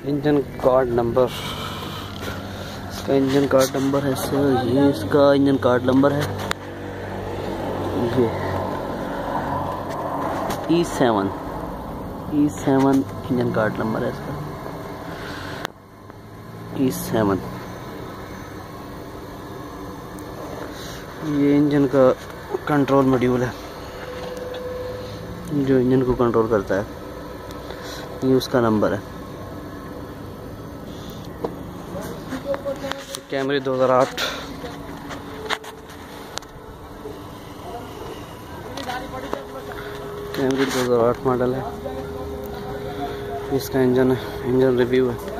Engine card number, इसका engine card number है sir, ये इसका इंजन कार्ड नंबर है, ये E7 इंजन कार्ड नंबर है इसका, E7। ये इंजन का कंट्रोल मॉड्यूल है जो इंजन को कंट्रोल करता है, ये उसका नंबर है। कैमरे 2008 मॉडल है, इसका इंजन रिव्यू है।